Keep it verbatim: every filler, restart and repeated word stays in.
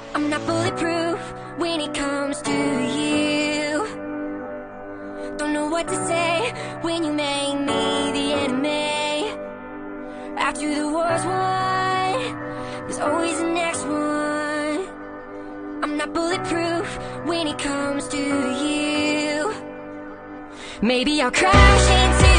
I'm not bulletproof when it comes to you. Don't know what to say when you make me the enemy. After the war's won, there's always the next one. I'm not bulletproof when it comes to you. Maybe I'll crash into